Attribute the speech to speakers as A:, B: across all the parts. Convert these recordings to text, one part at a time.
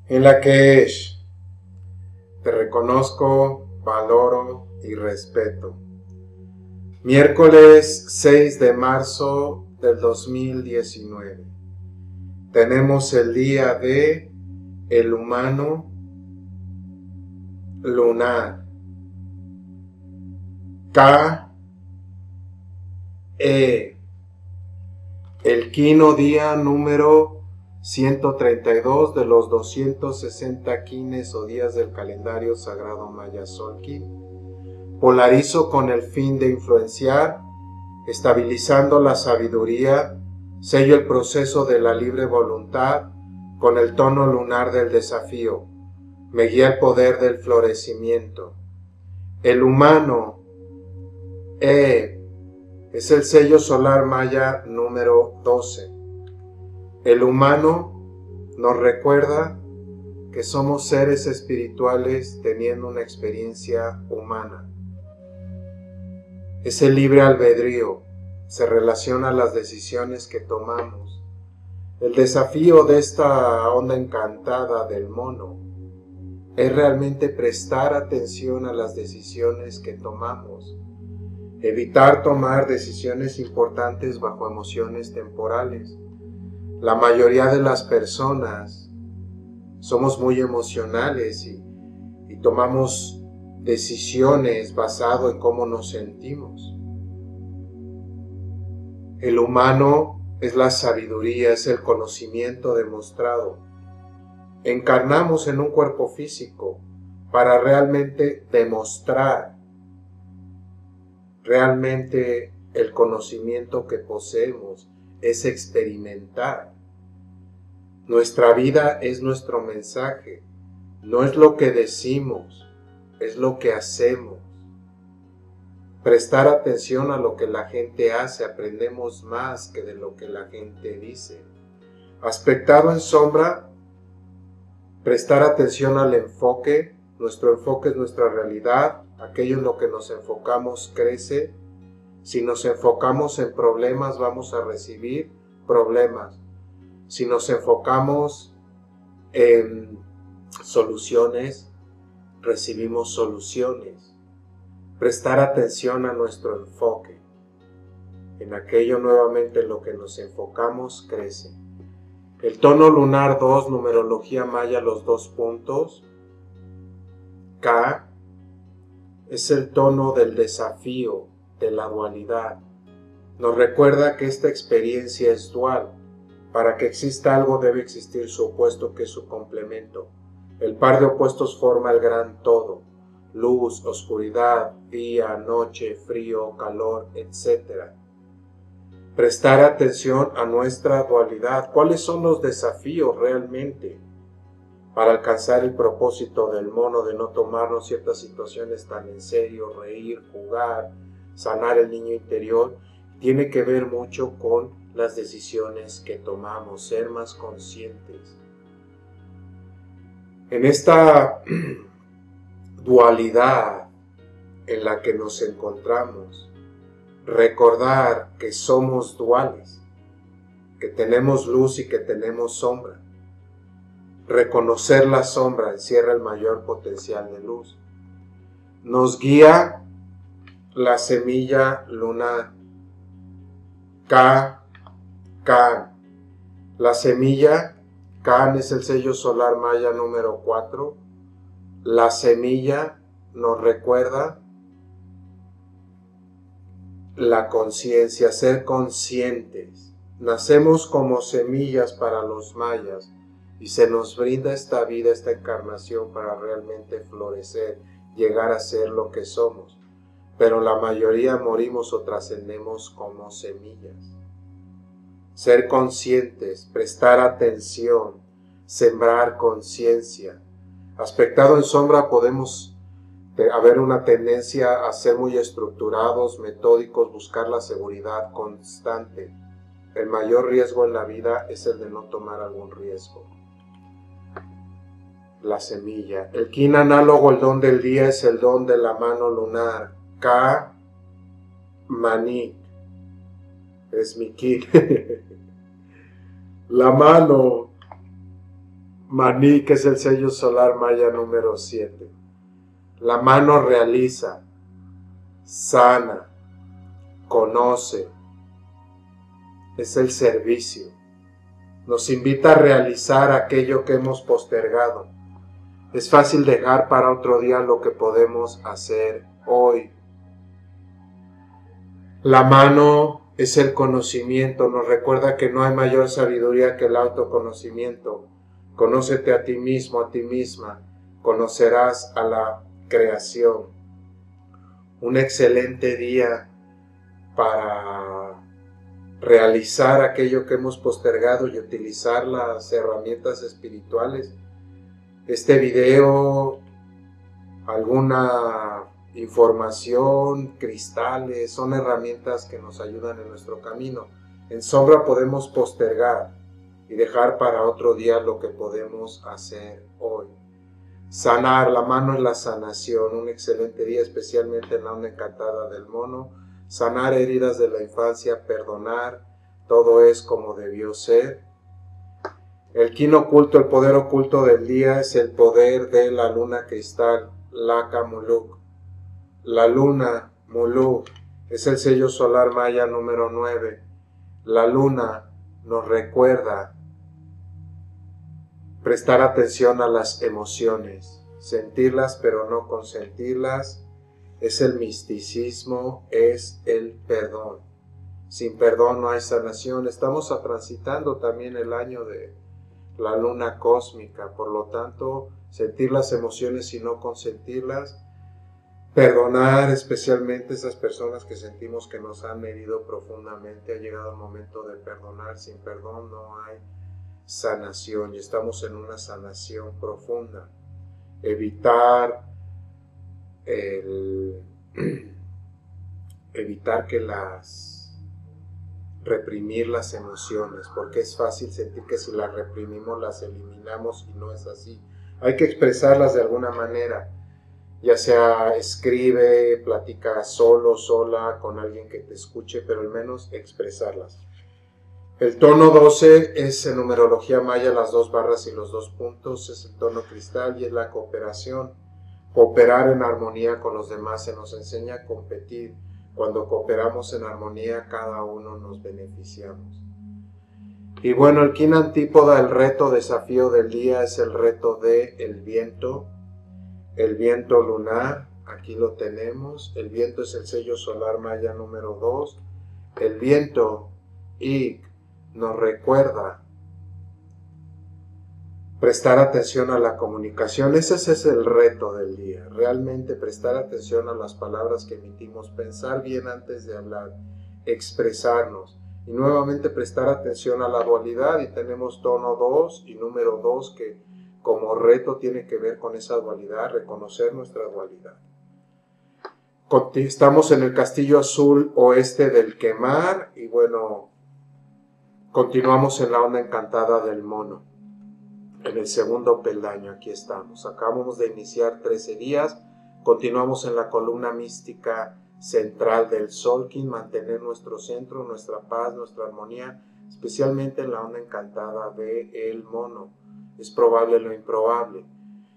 A: En la que te reconozco, valoro y respeto. Miércoles 6 de marzo del 2019. Tenemos el día de el humano lunar. K-E. El quino día número 132 de los 260 quines o días del calendario sagrado maya Solkin. Polarizo con el fin de influenciar, estabilizando la sabiduría, sello el proceso de la libre voluntad con el tono lunar del desafío. Me guía el poder del florecimiento. El humano es el sello solar maya número 12. El humano nos recuerda que somos seres espirituales teniendo una experiencia humana. Es el libre albedrío, se relaciona a las decisiones que tomamos. El desafío de esta onda encantada del mono es realmente prestar atención a las decisiones que tomamos, evitar tomar decisiones importantes bajo emociones temporales. La mayoría de las personas somos muy emocionales y tomamos decisiones basado en cómo nos sentimos. El humano es la sabiduría, es el conocimiento demostrado. Encarnamos en un cuerpo físico para realmente demostrar realmente el conocimiento que poseemos, es experimentar. Nuestra vida es nuestro mensaje, no es lo que decimos, es lo que hacemos. Prestar atención a lo que la gente hace, aprendemos más que de lo que la gente dice. Aspectado en sombra, prestar atención al enfoque. Nuestro enfoque es nuestra realidad, aquello en lo que nos enfocamos crece. Si nos enfocamos en problemas, vamos a recibir problemas. Si nos enfocamos en soluciones, recibimos soluciones. Prestar atención a nuestro enfoque. En aquello nuevamente en lo que nos enfocamos crece. El tono lunar 2, numerología maya, los 2 puntos. K es el tono del desafío, de la dualidad. Nos recuerda que esta experiencia es dual. Para que exista algo debe existir su opuesto, que es su complemento. El par de opuestos forma el gran todo. Luz, oscuridad, día, noche, frío, calor, etc. Prestar atención a nuestra dualidad. ¿Cuáles son los desafíos realmente para alcanzar el propósito del mono de no tomarnos ciertas situaciones tan en serio, reír, jugar, sanar el niño interior? Tiene que ver mucho con las decisiones que tomamos, ser más conscientes. En esta dualidad en la que nos encontramos, recordar que somos duales, que tenemos luz y que tenemos sombra. Reconocer la sombra encierra el mayor potencial de luz. Nos guía la semilla lunar. Can. La semilla, Can es el sello solar maya número 4. La semilla nos recuerda la conciencia, ser conscientes. Nacemos como semillas para los mayas y se nos brinda esta vida, esta encarnación para realmente florecer, llegar a ser lo que somos. Pero la mayoría morimos o trascendemos como semillas. Ser conscientes, prestar atención, sembrar conciencia. Aspectado en sombra podemos haber una tendencia a ser muy estructurados, metódicos, buscar la seguridad constante. El mayor riesgo en la vida es el de no tomar algún riesgo. La semilla. El kin análogo, el don del día, es el don de la mano lunar. Maní. Es mi kin. La mano Maní, que es el sello solar maya número 7. La mano realiza, sana, conoce, es el servicio. Nos invita a realizar aquello que hemos postergado. Es fácil dejar para otro día lo que podemos hacer hoy. La mano es el conocimiento, nos recuerda que no hay mayor sabiduría que el autoconocimiento. Conócete a ti mismo, a ti misma, conocerás a la creación. Un excelente día para realizar aquello que hemos postergado y utilizar las herramientas espirituales. Este video, alguna información, cristales, son herramientas que nos ayudan en nuestro camino. En sombra podemos postergar y dejar para otro día lo que podemos hacer hoy. Sanar, la mano es la sanación, un excelente día, especialmente en la onda encantada del mono. Sanar heridas de la infancia, perdonar, todo es como debió ser. El kin oculto, el poder oculto del día es el poder de la luna cristal, Laka Muluk. La luna, Muluk, es el sello solar maya número 9. La luna nos recuerda prestar atención a las emociones, sentirlas pero no consentirlas. Es el misticismo, es el perdón. Sin perdón no hay sanación. Estamos transitando también el año de la luna cósmica, por lo tanto, sentir las emociones y no consentirlas, perdonar especialmente esas personas que sentimos que nos han herido profundamente. Ha llegado el momento de perdonar. Sin perdón no hay sanación y estamos en una sanación profunda. Evitar reprimir las emociones, porque es fácil sentir que si las reprimimos las eliminamos y no es así. Hay que expresarlas de alguna manera, ya sea escribe, platica solo, sola, con alguien que te escuche, pero al menos expresarlas. El tono 12 es en numerología maya las 2 barras y los 2 puntos, es el tono cristal y es la cooperación. Cooperar en armonía con los demás, se nos enseña a competir. Cuando cooperamos en armonía, cada uno nos beneficiamos. Y bueno, el kin antípoda, el reto, desafío del día es el reto del viento. El viento lunar, aquí lo tenemos. El viento es el sello solar maya número 2. El viento Ik nos recuerda prestar atención a la comunicación. Ese es el reto del día, realmente prestar atención a las palabras que emitimos, pensar bien antes de hablar, expresarnos y nuevamente prestar atención a la dualidad. Y tenemos tono 2 y número 2 que como reto tiene que ver con esa dualidad, reconocer nuestra dualidad. Estamos en el castillo azul oeste del Quemar y bueno, continuamos en la onda encantada del mono. En el segundo peldaño, aquí estamos. Acabamos de iniciar 13 días. Continuamos en la columna mística central del Solkin, mantener nuestro centro, nuestra paz, nuestra armonía, especialmente en la onda encantada del mono. Es probable lo improbable.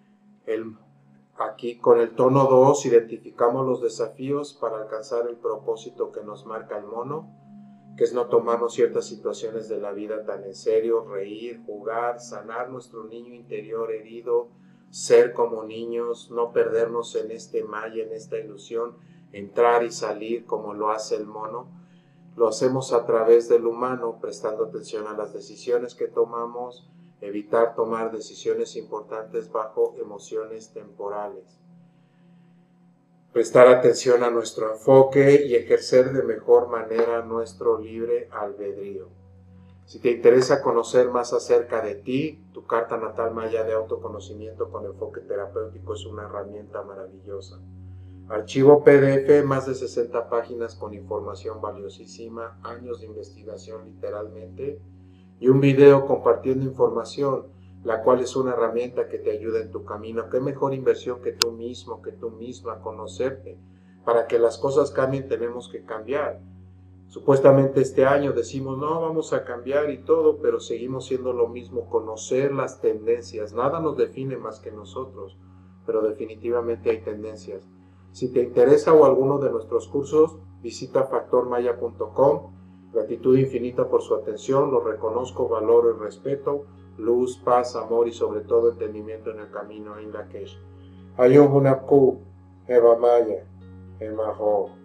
A: Aquí con el tono 2 identificamos los desafíos para alcanzar el propósito que nos marca el mono, que es no tomarnos ciertas situaciones de la vida tan en serio, reír, jugar, sanar nuestro niño interior herido, ser como niños, no perdernos en este maya, en esta ilusión, entrar y salir como lo hace el mono. Lo hacemos a través del humano, prestando atención a las decisiones que tomamos, evitar tomar decisiones importantes bajo emociones temporales. Prestar atención a nuestro enfoque y ejercer de mejor manera nuestro libre albedrío. Si te interesa conocer más acerca de ti, tu carta natal maya de autoconocimiento con enfoque terapéutico es una herramienta maravillosa. Archivo PDF, más de 60 páginas con información valiosísima, años de investigación literalmente, y un video compartiendo información, la cual es una herramienta que te ayuda en tu camino. ¿Qué mejor inversión que tú mismo, que tú misma, conocerte? Para que las cosas cambien tenemos que cambiar. Supuestamente este año decimos, no, vamos a cambiar y todo, pero seguimos siendo lo mismo, conocer las tendencias. Nada nos define más que nosotros, pero definitivamente hay tendencias. Si te interesa o alguno de nuestros cursos, visita factormaya.com. Gratitud infinita por su atención, lo reconozco, valoro y respeto. Luz, paz, amor y sobre todo entendimiento en el camino en Lakesh. Ayun Hunapku, Eva Maya, Emaho.